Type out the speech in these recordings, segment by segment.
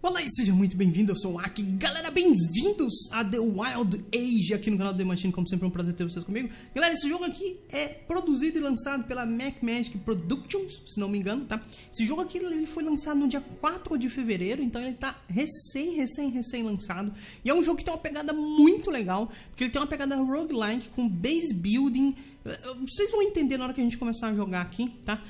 Olá e seja muito bem-vindo, eu sou o Aki. Galera, bem-vindos a The Wild Age aqui no canal The Machine. Como sempre é um prazer ter vocês comigo. Galera, esse jogo aqui é produzido e lançado pela Mac Magic Productions, se não me engano, tá? Esse jogo aqui ele foi lançado no dia 4 de fevereiro, então ele tá recém lançado. E é um jogo que tem uma pegada muito legal, porque ele tem uma pegada roguelike com base building. Vocês vão entender na hora que a gente começar a jogar aqui, tá?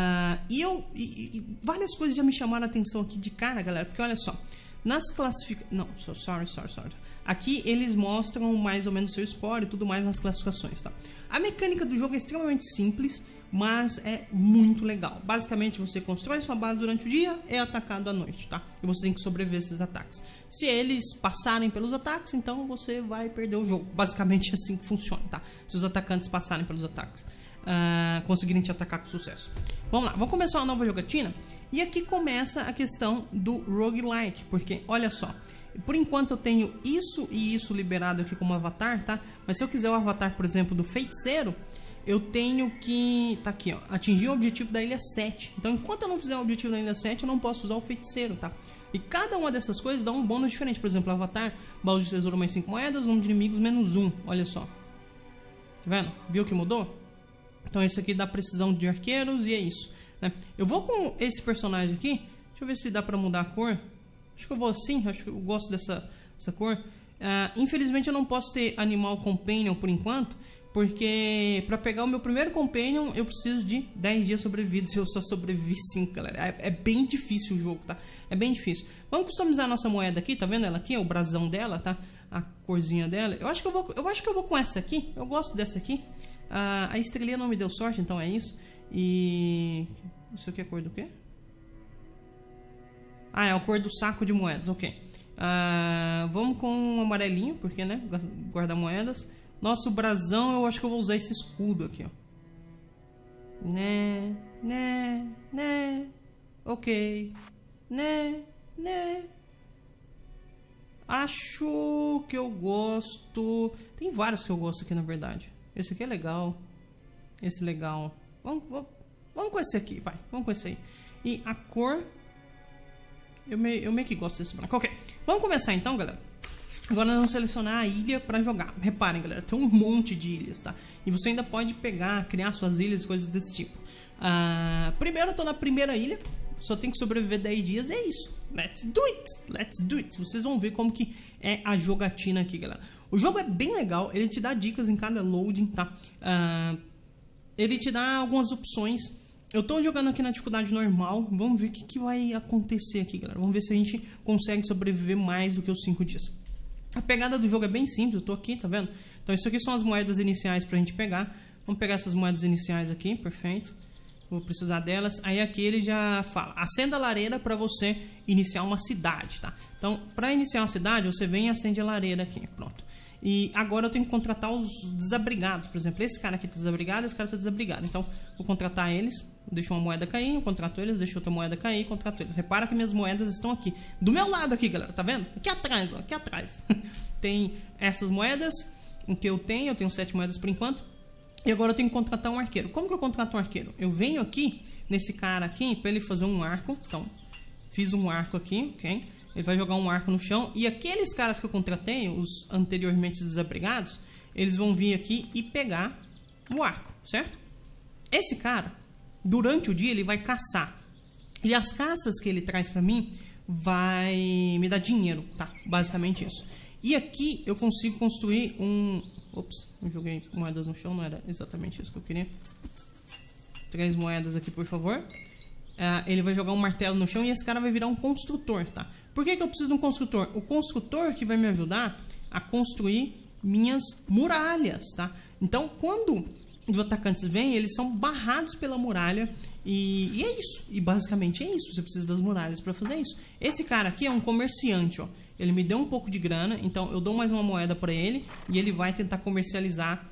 E várias coisas já me chamaram a atenção aqui de cara, galera, porque olha só, nas classificações... Não, sorry. Aqui eles mostram mais ou menos o seu score e tudo mais nas classificações, tá? A mecânica do jogo é extremamente simples, mas é muito legal. Basicamente, você constrói sua base durante o dia, é atacado à noite, tá? E você tem que sobreviver a esses ataques. Se eles passarem pelos ataques, então você vai perder o jogo. Basicamente é assim que funciona, tá? Se os atacantes passarem pelos ataques. Conseguirem te atacar com sucesso. Vamos lá, vamos começar uma nova jogatina. E aqui começa a questão do roguelike, porque olha só, por enquanto eu tenho isso e isso liberado aqui como avatar, tá? Mas se eu quiser o avatar, por exemplo, do feiticeiro, eu tenho que, tá aqui, ó, atingir o objetivo da ilha 7. Então enquanto eu não fizer o objetivo da ilha 7, eu não posso usar o feiticeiro, tá? E cada uma dessas coisas dá um bônus diferente. Por exemplo, avatar, baú de tesouro mais 5 moedas, número de inimigos menos 1. Olha só, tá vendo? Viu que mudou? Então esse aqui dá precisão de arqueiros e é isso, né? Eu vou com esse personagem aqui. Deixa eu ver se dá pra mudar a cor. Acho que eu vou assim, acho que eu gosto dessa cor. Infelizmente eu não posso ter animal companion por enquanto, porque pra pegar o meu primeiro companion eu preciso de 10 dias sobrevividos. Eu só sobrevivi 5, galera. É bem difícil o jogo, tá? É bem difícil. Vamos customizar a nossa moeda aqui, tá vendo ela aqui? O brasão dela, tá? A corzinha dela. Eu acho que eu vou com essa aqui. Eu gosto dessa aqui. A estrelinha não me deu sorte, então é isso. E... isso aqui é a cor do quê? É a cor do saco de moedas, ok. Vamos com um amarelinho, porque, né? Guardar moedas. Nosso brasão, eu acho que eu vou usar esse escudo aqui, ó. Ok. Acho que eu gosto... Tem vários que eu gosto aqui, na verdade. Esse aqui é legal. Esse é legal. Vamos com esse aqui, vai. Vamos com esse aí. E a cor... Eu meio que gosto desse branco. Ok. Vamos começar então, galera. Agora nós vamos selecionar a ilha para jogar. Reparem, galera, tem um monte de ilhas, tá? E você ainda pode pegar, criar suas ilhas e coisas desse tipo. Primeiro eu tô na primeira ilha. Só tem que sobreviver 10 dias e é isso. Let's do it. Vocês vão ver como que é a jogatina aqui, galera. O jogo é bem legal. Ele te dá dicas em cada loading, tá? Ele te dá algumas opções. Eu tô jogando aqui na dificuldade normal. Vamos ver o que vai acontecer aqui, galera. Vamos ver se a gente consegue sobreviver mais do que os 5 dias. A pegada do jogo é bem simples. Eu tô aqui, tá vendo? Então isso aqui são as moedas iniciais pra gente pegar. Vamos pegar essas moedas iniciais aqui, perfeito. Vou precisar delas. Aí aqui ele já fala: acenda a lareira para você iniciar uma cidade, tá? Então, para iniciar uma cidade, você vem e acende a lareira aqui, pronto. E agora eu tenho que contratar os desabrigados. Por exemplo, esse cara aqui tá desabrigado, esse cara tá desabrigado. Então, vou contratar eles, deixo uma moeda cair, eu contrato eles, deixo outra moeda cair, contrato eles. Repara que minhas moedas estão aqui, do meu lado aqui, galera, tá vendo? Aqui atrás, ó, aqui atrás. Tem essas moedas, o que eu tenho 7 moedas por enquanto. E agora eu tenho que contratar um arqueiro. Como que eu contrato um arqueiro? Eu venho aqui nesse cara aqui para ele fazer um arco. Então, fiz um arco aqui, ok? Ele vai jogar um arco no chão. E aqueles caras que eu contratei, os anteriormente desabrigados, eles vão vir aqui e pegar o arco, certo? Esse cara, durante o dia, ele vai caçar. E as caças que ele traz para mim vai me dar dinheiro, tá? Basicamente isso. E aqui eu consigo construir um... Ops, eu joguei moedas no chão, não era exatamente isso que eu queria. 3 moedas aqui, por favor. Ele vai jogar um martelo no chão e esse cara vai virar um construtor, tá? Por que eu preciso de um construtor? O construtor que vai me ajudar a construir minhas muralhas, tá? Então, quando os atacantes vêm, eles são barrados pela muralha e é isso. E basicamente é isso. Você precisa das muralhas para fazer isso. Esse cara aqui é um comerciante, ó. Ele me deu um pouco de grana, então eu dou mais uma moeda para ele e ele vai tentar comercializar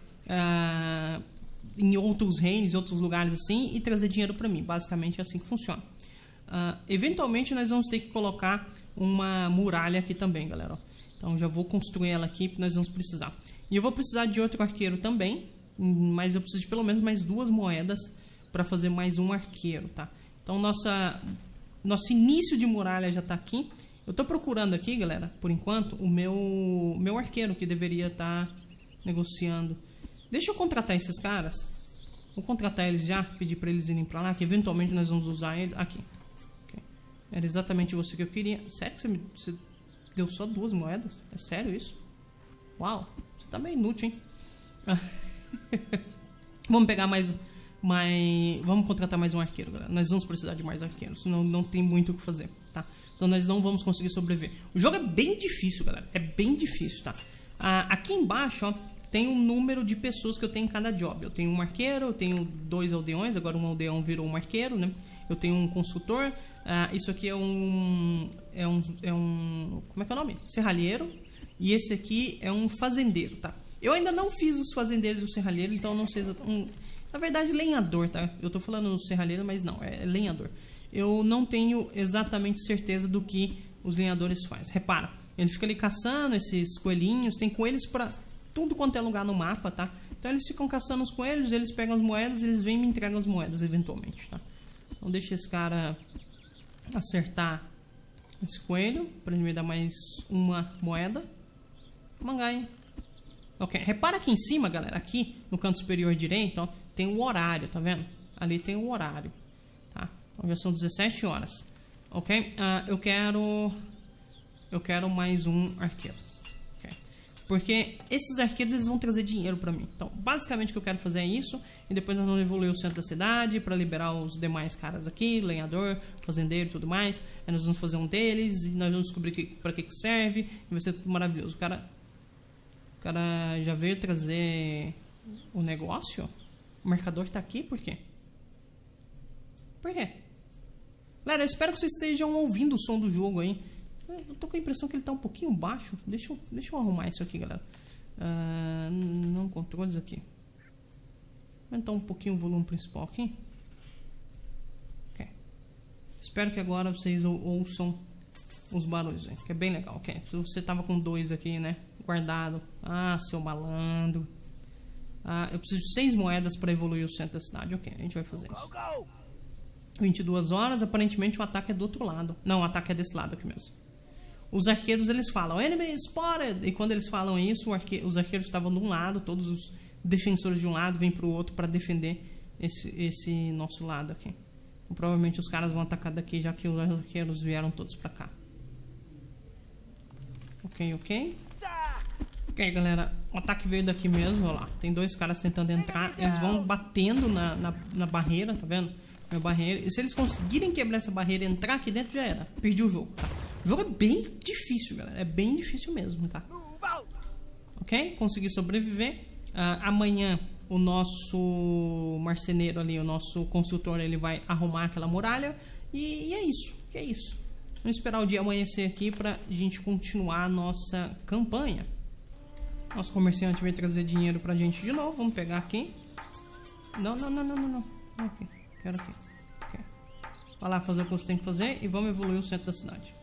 em outros reinos, em outros lugares assim, e trazer dinheiro para mim. Basicamente é assim que funciona. Eventualmente nós vamos ter que colocar uma muralha aqui também, galera. Então já vou construir ela aqui, porque nós vamos precisar. E eu vou precisar de outro arqueiro também, mas eu preciso de pelo menos mais 2 moedas para fazer mais um arqueiro, tá? Então nosso início de muralha já está aqui. Eu tô procurando aqui, galera, por enquanto, o meu arqueiro que deveria estar negociando. Deixa eu contratar esses caras. Vou contratar eles já, pedir pra eles irem pra lá, que eventualmente nós vamos usar eles aqui. Okay. Era exatamente você que eu queria. Sério que você deu só 2 moedas? É sério isso? Uau, você tá meio inútil, hein? Vamos pegar mais... Vamos contratar mais um arqueiro, galera. Nós vamos precisar de mais arqueiros, senão não tem muito o que fazer, tá? Então nós não vamos conseguir sobreviver. O jogo é bem difícil, galera. É bem difícil, tá? Aqui embaixo, ó, tem o número de pessoas que eu tenho em cada job. Eu tenho um arqueiro, eu tenho 2 aldeões. Agora um aldeão virou um arqueiro, né? Eu tenho um consultor. Isso aqui é um... Como é que é o nome? Serralheiro. E esse aqui é um fazendeiro, tá? Eu ainda não fiz os fazendeiros e os serralheiros, então eu não sei exatamente... Na verdade, lenhador, tá? Eu tô falando serralheiro, mas não, é lenhador. Eu não tenho exatamente certeza do que os lenhadores fazem. Repara, ele fica ali caçando esses coelhinhos. Tem coelhos pra tudo quanto é lugar no mapa, tá? Então eles ficam caçando os coelhos, eles pegam as moedas, eles vêm e me entregam as moedas eventualmente, tá? Então deixa esse cara acertar esse coelho, pra ele me dar mais uma moeda. Mangai. Ok, repara aqui em cima, galera, aqui no canto superior direito, ó, tem o horário, tá vendo? Ali tem o horário, tá? Então já são 17 horas, ok? Eu quero mais um arqueiro, ok? Porque esses arqueiros, eles vão trazer dinheiro pra mim. Então, basicamente o que eu quero fazer é isso, e depois nós vamos evoluir o centro da cidade pra liberar os demais caras aqui, lenhador, fazendeiro e tudo mais. Aí nós vamos fazer um deles, e nós vamos descobrir pra que serve, e vai ser tudo maravilhoso. O cara já veio trazer o negócio? O mercador tá aqui? Por quê? Por quê? Galera, eu espero que vocês estejam ouvindo o som do jogo aí. Eu tô com a impressão que ele tá um pouquinho baixo. Deixa eu arrumar isso aqui, galera. Não, controles aqui. Aumentar um pouquinho o volume principal aqui. Ok. Espero que agora vocês ouçam os barulhos aí, que é bem legal. Ok. Se você tava com 2 aqui, né? Guardado. Seu malandro. Eu preciso de 6 moedas para evoluir o centro da cidade. Ok, a gente vai fazer isso. 22 horas. Aparentemente o ataque é do outro lado. Não, o ataque é desse lado aqui mesmo. Os arqueiros, eles falam Enemy spotted. E quando eles falam isso, os arqueiros estavam de um lado. Todos os defensores de um lado vêm para o outro para defender esse nosso lado aqui. Então, provavelmente os caras vão atacar daqui, já que os arqueiros vieram todos para cá. Ok. Ok, galera, o ataque veio daqui mesmo, olha lá. Tem 2 caras tentando entrar. Eles vão batendo na barreira, tá vendo? Na barreira. E se eles conseguirem quebrar essa barreira e entrar aqui dentro, já era. Perdi o jogo, tá? O jogo é bem difícil, galera. É bem difícil mesmo, tá? Ok? Consegui sobreviver. Amanhã o nosso marceneiro ali, o nosso construtor, ele vai arrumar aquela muralha. E é isso. Vamos esperar o dia amanhecer aqui pra gente continuar a nossa campanha. Nosso comerciante vai trazer dinheiro pra gente de novo. Vamos pegar aqui. Não. Ok, quero aqui. Okay. Vai lá fazer o que você tem que fazer e vamos evoluir o centro da cidade.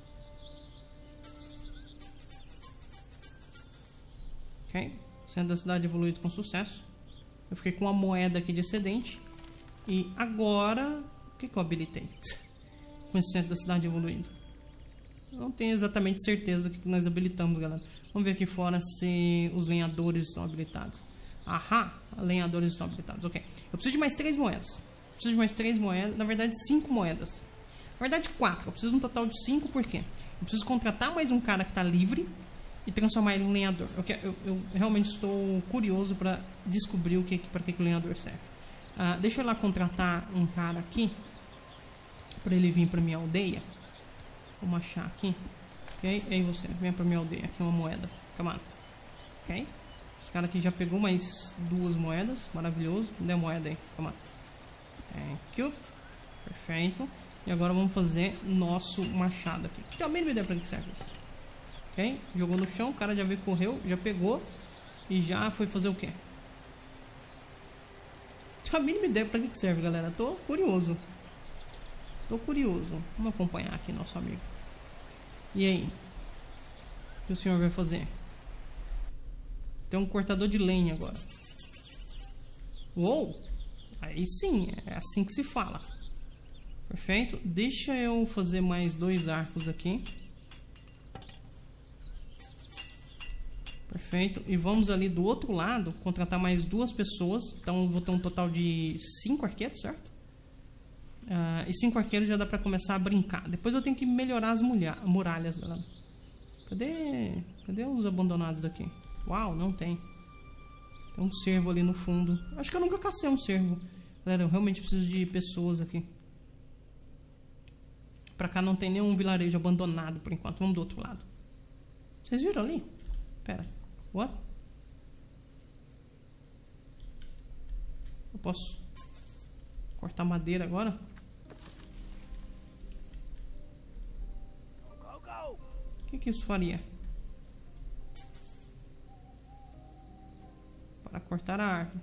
Ok, centro da cidade evoluído com sucesso. Eu fiquei com uma moeda aqui de excedente. E agora, o que eu habilitei? Com esse centro da cidade evoluído. Não tenho exatamente certeza do que nós habilitamos, galera. Vamos ver aqui fora se os lenhadores estão habilitados. Lenhadores estão habilitados, ok. Eu preciso de mais 3 moedas. Na verdade 5 moedas. Na verdade 4, eu preciso de um total de 5, por quê? Eu preciso contratar mais um cara que está livre e transformar ele em lenhador. Eu realmente estou curioso para descobrir para que o lenhador serve. Deixa eu ir lá contratar um cara aqui para ele vir para minha aldeia. Vamos achar aqui. Ok? E aí você, vem pra minha aldeia. Aqui uma moeda. Come on. Ok? Esse cara aqui já pegou mais 2 moedas. Maravilhoso. Dê a moeda aí. Come on. Thank you. Perfeito. E agora vamos fazer nosso machado aqui. Tem a mínima ideia pra que serve isso. Ok? Jogou no chão. O cara já veio, correu. Já pegou. E já foi fazer o quê? Tem a mínima ideia pra que serve, galera. Tô curioso. Estou curioso. Vamos acompanhar aqui nosso amigo. E aí? O que o senhor vai fazer? Tem um cortador de lenha agora. Uou! Aí sim, é assim que se fala. Perfeito. Deixa eu fazer mais 2 arcos aqui. Perfeito. E vamos ali do outro lado contratar mais 2 pessoas. Então eu vou ter um total de 5 arqueiros, certo? E 5 arqueiros já dá pra começar a brincar. Depois eu tenho que melhorar as muralhas, galera. Cadê os abandonados daqui? Uau, não tem. Tem um cervo ali no fundo. Acho que eu nunca cacei um cervo. Galera, eu realmente preciso de pessoas aqui. Pra cá não tem nenhum vilarejo abandonado por enquanto. Vamos do outro lado. Vocês viram ali? Pera. What? Eu posso cortar madeira agora? O que isso faria? Para cortar a árvore.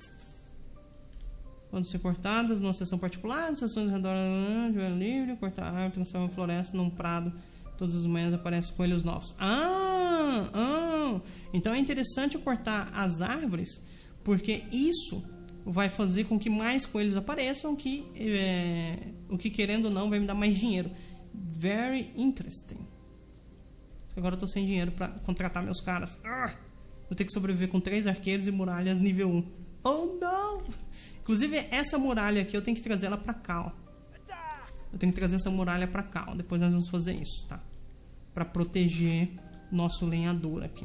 Podem ser cortadas numa seção particular, sessões ao redor do ar livre, cortar a árvore, transformar uma floresta num prado. Todas as manhãs aparecem coelhos novos. Então é interessante eu cortar as árvores, porque isso vai fazer com que mais coelhos apareçam, o que querendo ou não vai me dar mais dinheiro. Very interesting. Agora eu tô sem dinheiro para contratar meus caras. Vou ter que sobreviver com 3 arqueiros e muralhas nível 1. Oh não! Inclusive essa muralha aqui eu tenho que trazer ela pra cá, ó. Eu tenho que trazer essa muralha pra cá, ó. Depois nós vamos fazer isso, tá? Pra proteger nosso lenhador aqui.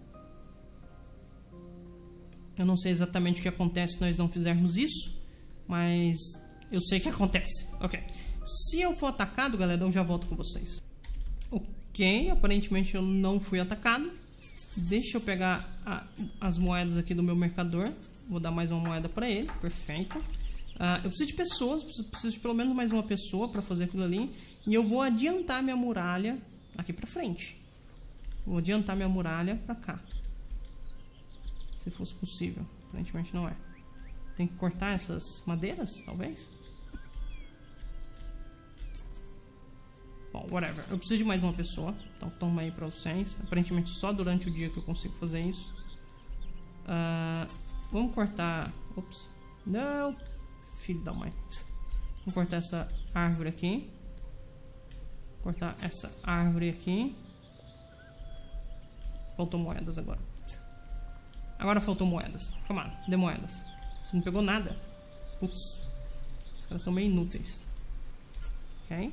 Eu não sei exatamente o que acontece se nós não fizermos isso, mas eu sei que acontece. Ok. Se eu for atacado, galera, eu já volto com vocês. Ok, aparentemente eu não fui atacado. Deixa eu pegar as moedas aqui do meu mercador. Vou dar mais uma moeda para ele. Perfeito. Eu preciso de pessoas. Preciso de pelo menos mais uma pessoa para fazer aquilo ali. E eu vou adiantar minha muralha aqui para frente. Vou adiantar minha muralha para cá. Se fosse possível. Aparentemente não é. Tem que cortar essas madeiras, talvez. Bom, whatever. Eu preciso de mais uma pessoa. Então toma aí para vocês. Aparentemente só durante o dia que eu consigo fazer isso. Vamos cortar... Ops. Não. Filho da mãe. Vamos cortar essa árvore aqui. Cortar essa árvore aqui. Faltou moedas agora. Agora faltou moedas. Come on, dê moedas. Você não pegou nada. Putz. Os caras estão meio inúteis. Ok.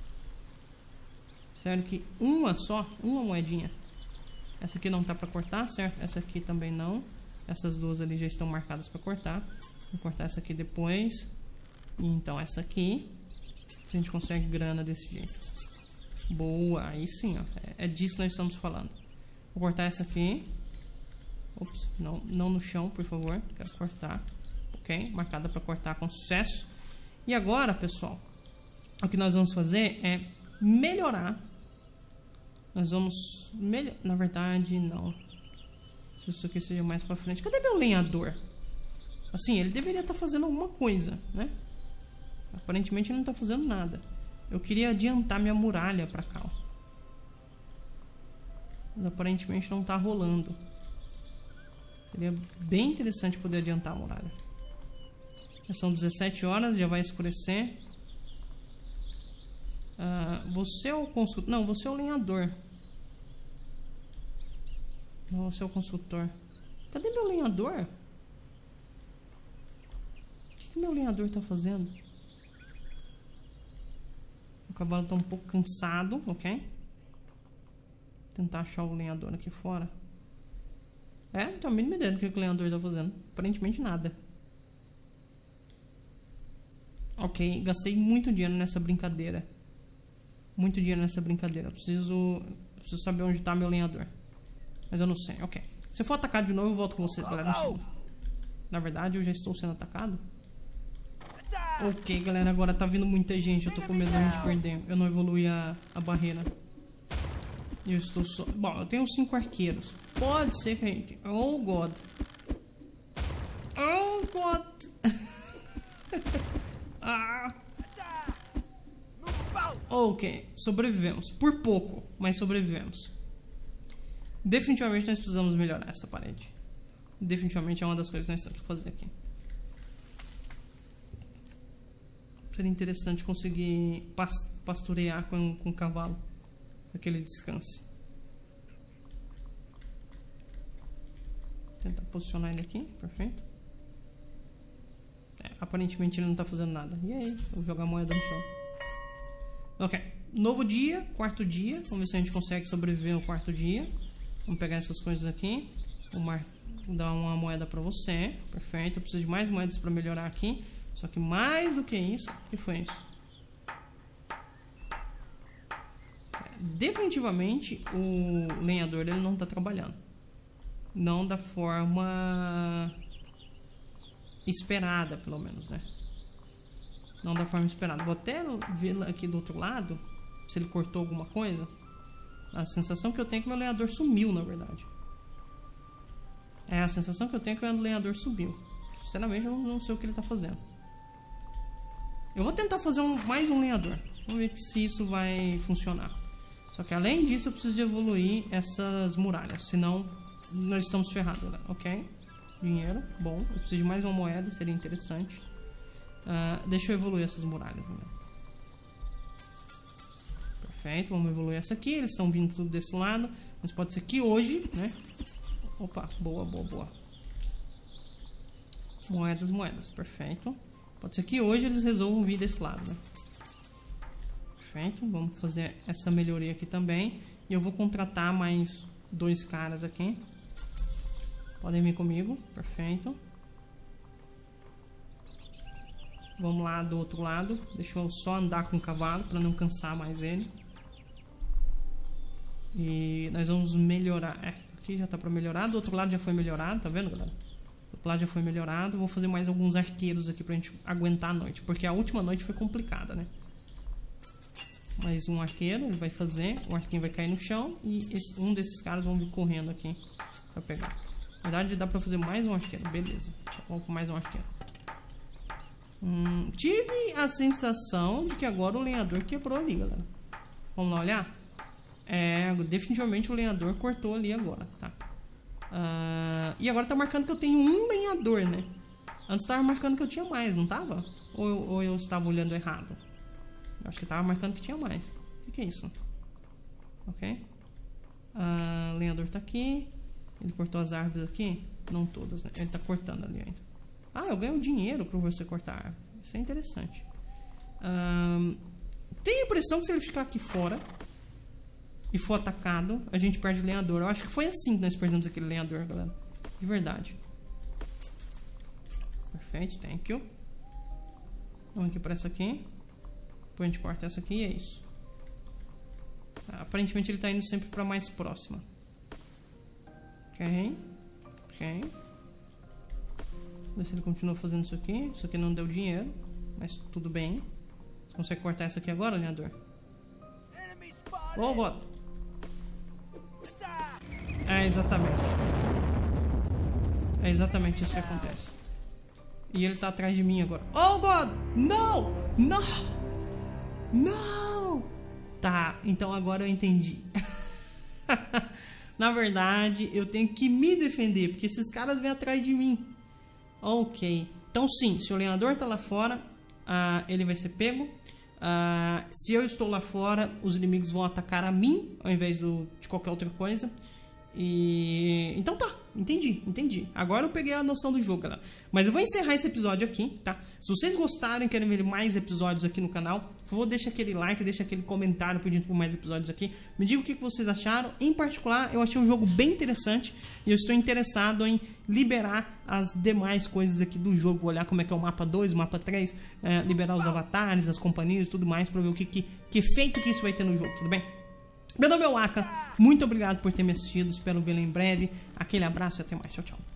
Sério que uma moedinha. Essa aqui não tá pra cortar, certo? Essa aqui também não. Essas duas ali já estão marcadas pra cortar. Vou cortar essa aqui depois. E então essa aqui. Se a gente consegue grana desse jeito. Boa, aí sim, ó. É disso que nós estamos falando. Vou cortar essa aqui. Ops, não no chão, por favor. Quero cortar. Ok, marcada pra cortar com sucesso. E agora, pessoal, o que nós vamos fazer é melhorar. Nós vamos na verdade, não. Se isso aqui seja mais pra frente. Cadê meu lenhador? Assim, ele deveria estar fazendo alguma coisa, né? Aparentemente ele não está fazendo nada. Eu queria adiantar minha muralha pra cá, ó. Mas aparentemente não está rolando. Seria bem interessante poder adiantar a muralha. Já são 17 horas, já vai escurecer. Você é o consultor. Não, você é o lenhador. Não, você é o consultor. Cadê meu lenhador? O que meu lenhador tá fazendo? O cavalo tá um pouco cansado, ok? Tentar achar o lenhador aqui fora. Não tenho a mínima ideia do que o lenhador tá fazendo. Aparentemente nada. Ok, gastei muito dinheiro nessa brincadeira. Muito dinheiro nessa brincadeira. Eu preciso saber onde tá meu lenhador. Mas eu não sei, ok. Se eu for atacado de novo, eu volto com vocês, galera. Na verdade, eu já estou sendo atacado. Ok, galera, agora tá vindo muita gente. Eu tô com medo de perder. Eu não evoluí a barreira. E eu estou só... Bom, eu tenho 5 arqueiros. Pode ser que... Oh, God. Oh, God. Ok, sobrevivemos. Por pouco, mas sobrevivemos. Definitivamente nós precisamos melhorar essa parede. Definitivamente é uma das coisas que nós temos que fazer aqui. Seria interessante conseguir pastorear com o cavalo. Para que ele descanse. tentar posicionar ele aqui, perfeito. Aparentemente ele não tá fazendo nada. E aí, vou jogar a moeda no chão. Ok, novo dia, quarto dia. Vamos ver se a gente consegue sobreviver no quarto dia. Vamos pegar essas coisas aqui. Vou dar uma moeda pra você. Perfeito, eu preciso de mais moedas pra melhorar aqui. Só que mais do que isso, o que foi isso? Definitivamente o lenhador ele não tá trabalhando. Não da forma esperada, pelo menos, né? Não da forma esperada. Vou até ver aqui do outro lado se ele cortou alguma coisa. A sensação que eu tenho é que meu lenhador sumiu, na verdade. É a sensação que eu tenho é que o lenhador subiu. Sinceramente, eu não sei o que ele tá fazendo. Eu vou tentar fazer mais um lenhador. Vamos ver se isso vai funcionar. Só que além disso, eu preciso de evoluir essas muralhas. Senão, nós estamos ferrados, né? Ok. Dinheiro, bom. Eu preciso de mais uma moeda, seria interessante. Deixa eu evoluir essas muralhas, galera. Perfeito, vamos evoluir essa aqui. Eles estão vindo tudo desse lado. Mas pode ser que hoje, né? Opa, boa, boa, boa. Moedas, moedas, perfeito. Pode ser que hoje eles resolvam vir desse lado, né? Perfeito, vamos fazer essa melhoria aqui também. E eu vou contratar mais 2 caras aqui. Podem vir comigo, perfeito. Vamos lá do outro lado. Deixa eu só andar com o cavalo para não cansar mais ele. E nós vamos melhorar. Aqui já tá para melhorar. Do outro lado já foi melhorado, tá vendo, galera? Do outro lado já foi melhorado. Vou fazer mais alguns arqueiros aqui pra gente aguentar a noite. Porque a última noite foi complicada, né? Mais um arqueiro, ele vai fazer. O arquinho vai cair no chão. E um desses caras vão vir correndo aqui pra pegar. Na verdade dá pra fazer mais um arqueiro. Beleza, vamos com mais um arqueiro. Tive a sensação de que agora o lenhador quebrou ali, galera. Vamos lá olhar? Definitivamente o lenhador cortou ali agora, tá? E agora tá marcando que eu tenho um lenhador, né? Antes tava marcando que eu tinha mais, não tava? Ou eu estava olhando errado? Eu acho que tava marcando que tinha mais. O que é isso? Ok. O lenhador tá aqui. Ele cortou as árvores aqui? Não todas, né? Ele tá cortando ali ainda. Eu ganho dinheiro por você cortar a árvore. Isso é interessante. Tenho a impressão que se ele ficar aqui fora e for atacado, a gente perde o lenhador. Eu acho que foi assim que nós perdemos aquele lenhador, galera. De verdade. Perfeito, thank you. Vamos aqui para essa aqui. Depois a gente corta essa aqui e é isso. Aparentemente ele tá indo sempre para mais próxima. Ok. Ver se ele continua fazendo isso aqui. Isso aqui não deu dinheiro, mas tudo bem. Você consegue cortar essa aqui agora, lenhador? Oh, God! Exatamente. É exatamente isso que acontece. E ele tá atrás de mim agora. Oh, God! Não! Não! Não! Tá, então agora eu entendi. Na verdade, eu tenho que me defender, porque esses caras vêm atrás de mim. Ok. Então sim, se o lenhador tá lá fora, ele vai ser pego. Se eu estou lá fora, os inimigos vão atacar a mim, ao invés de qualquer outra coisa. Então tá, entendi. Agora eu peguei a noção do jogo, galera. Mas eu vou encerrar esse episódio aqui, tá? Se vocês gostaram e querem ver mais episódios aqui no canal, por favor, deixa aquele like, deixa aquele comentário pedindo por mais episódios aqui. Me diga o que vocês acharam. Em particular, eu achei um jogo bem interessante e eu estou interessado em liberar as demais coisas aqui do jogo. Olhar como é que é o mapa 2, o mapa 3, liberar os avatares, as companhias e tudo mais, pra ver o que efeito que isso vai ter no jogo, tudo bem? Meu nome é Waka, muito obrigado por ter me assistido, espero vê-lo em breve, aquele abraço e até mais, tchau, tchau.